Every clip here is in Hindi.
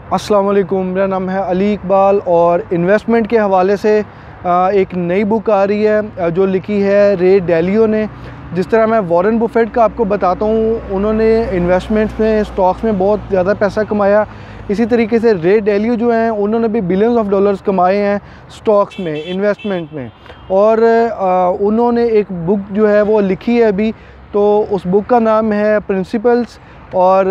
अस्सलाम वालेकुम, मेरा नाम है अली इकबाल और इन्वेस्टमेंट के हवाले से एक नई बुक आ रही है जो लिखी है रे डैलियो ने। जिस तरह मैं वॉरेन बुफेट का आपको बताता हूँ, उन्होंने इन्वेस्टमेंट्स में, स्टॉक्स में बहुत ज़्यादा पैसा कमाया। इसी तरीके से रे डैलियो जो हैं उन्होंने भी बिलियंस ऑफ डॉलर्स कमाए हैं स्टॉक्स में, इन्वेस्टमेंट में। और उन्होंने एक बुक जो है वो लिखी है अभी, तो उस बुक का नाम है प्रिंसिपल्स और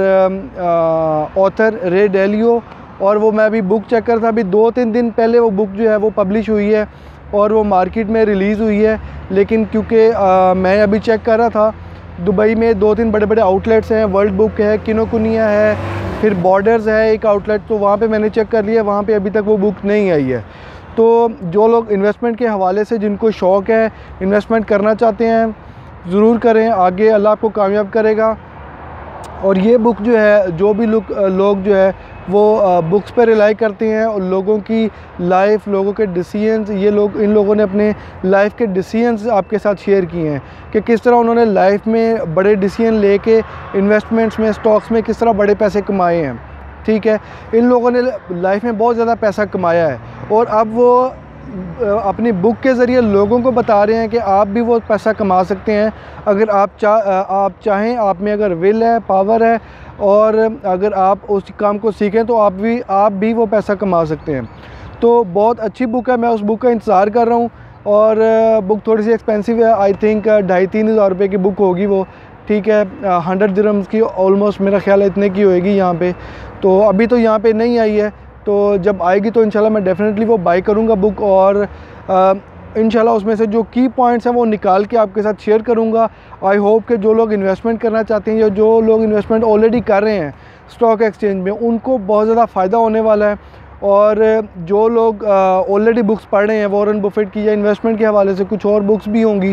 ऑथर रे डैलियो। और वो मैं अभी बुक चेक कर था, अभी 2-3 दिन पहले वो बुक जो है वो पब्लिश हुई है और वो मार्केट में रिलीज़ हुई है। लेकिन क्योंकि मैं अभी चेक कर रहा था, दुबई में 2-3 बड़े बड़े आउटलेट्स हैं, वर्ल्ड बुक है, किनोकुनिया है, फिर बॉर्डर्स है एक आउटलेट, तो वहाँ पे मैंने चेक कर लिया, वहाँ पे अभी तक वो बुक नहीं आई है। तो जो लोग इन्वेस्टमेंट के हवाले से, जिनको शौक़ है, इन्वेस्टमेंट करना चाहते हैं, ज़रूर करें, आगे अल्लाह आपको कामयाब करेगा। और ये बुक जो है, जो भी लोग जो है वो बुक्स पर रिलाई करते हैं और लोगों की लाइफ, लोगों के डिसीजंस, इन लोगों ने अपने लाइफ के डिसीजंस आपके साथ शेयर किए हैं कि किस तरह उन्होंने लाइफ में बड़े डिसीजन लेके इन्वेस्टमेंट्स में, स्टॉक्स में किस तरह बड़े पैसे कमाए हैं। ठीक है, इन लोगों ने लाइफ में बहुत ज़्यादा पैसा कमाया है और अब वो अपनी बुक के ज़रिए लोगों को बता रहे हैं कि आप भी वो पैसा कमा सकते हैं अगर आप चाहें, आप में अगर विल है, पावर है, और अगर आप उस काम को सीखें तो आप भी वो पैसा कमा सकते हैं। तो बहुत अच्छी बुक है, मैं उस बुक का इंतज़ार कर रहा हूँ। और बुक थोड़ी सी एक्सपेंसिव है, आई थिंक 2,500-3 हज़ार रुपये की बुक होगी वो। ठीक है, 100 दिरहम्स की ऑलमोस्ट, मेरा ख्याल है इतने की होएगी यहाँ पे। तो अभी तो यहाँ पे नहीं आई है, तो जब आएगी तो इंशाल्लाह मैं डेफ़िनेटली वो बाय करूँगा बुक। और इंशाल्लाह उसमें से जो की पॉइंट्स हैं वो निकाल के आपके साथ शेयर करूँगा। आई होप कि जो लोग इन्वेस्टमेंट करना चाहते हैं या जो लोग इन्वेस्टमेंट ऑलरेडी कर रहे हैं स्टॉक एक्सचेंज में, उनको बहुत ज़्यादा फ़ायदा होने वाला है। और जो लोग ऑलरेडी बुक्स पढ़ रहे हैं वॉरेन बुफेट की या इन्वेस्टमेंट के हवाले से कुछ और बुक्स भी होंगी,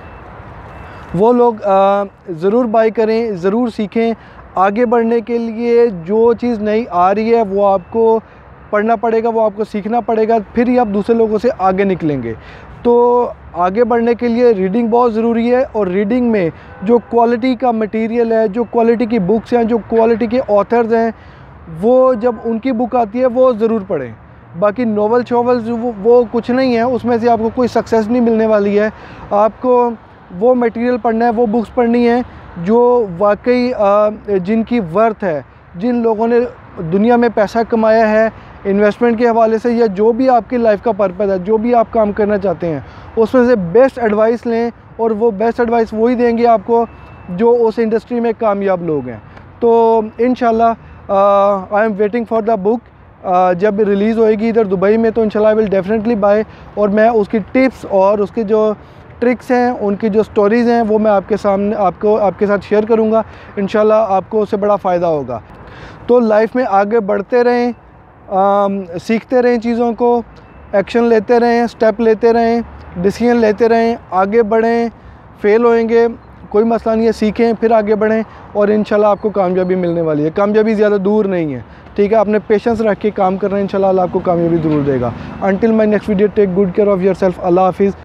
वो लोग ज़रूर बाय करें, ज़रूर सीखें। आगे बढ़ने के लिए जो चीज़ नई आ रही है वो आपको पढ़ना पड़ेगा, वो आपको सीखना पड़ेगा, फिर ही आप दूसरे लोगों से आगे निकलेंगे। तो आगे बढ़ने के लिए रीडिंग बहुत ज़रूरी है। और रीडिंग में जो क्वालिटी का मटेरियल है, जो क्वालिटी की बुक्स हैं, जो क्वालिटी के ऑथर्स हैं, वो जब उनकी बुक आती है वो ज़रूर पढ़ें। बाकी नॉवेल्स वो कुछ नहीं है, उसमें से आपको कोई सक्सेस नहीं मिलने वाली है। आपको वो मटेरियल पढ़ना है, वो बुक्स पढ़नी है जो वाकई जिनकी वर्थ है, जिन लोगों ने दुनिया में पैसा कमाया है इन्वेस्टमेंट के हवाले से, या जो भी आपकी लाइफ का पर्पज़ है, जो भी आप काम करना चाहते हैं, उसमें से बेस्ट एडवाइस लें। और वो बेस्ट एडवाइस वही देंगे आपको जो उस इंडस्ट्री में कामयाब लोग हैं। तो इंशाल्लाह I am waiting for the book. जब रिलीज़ होएगी इधर दुबई में तो इंशाल्लाह आई विल डेफिनेटली बाय। और मैं उसकी टिप्स और उसके जो ट्रिक्स हैं, उनकी जो स्टोरीज़ हैं, वो मैं आपके साथ शेयर करूँगा। इंशाल्लाह आपको उससे बड़ा फ़ायदा होगा। तो लाइफ में आगे बढ़ते रहें, सीखते रहें, चीज़ों को एक्शन लेते रहें, स्टेप लेते रहें, डिसीजन लेते रहें, आगे बढ़ें। फेल होएंगे, कोई मसला नहीं है, सीखें फिर आगे बढ़ें और इंशाल्लाह आपको कामयाबी मिलने वाली है। कामयाबी ज़्यादा दूर नहीं है। ठीक है, आपने पेशेंस रख के काम करना है, इंशाल्लाह अल्लाह आपको कामयाबी ज़रूर देगा। Until my next video, take good care of yourself. अल्लाह हाफिज़।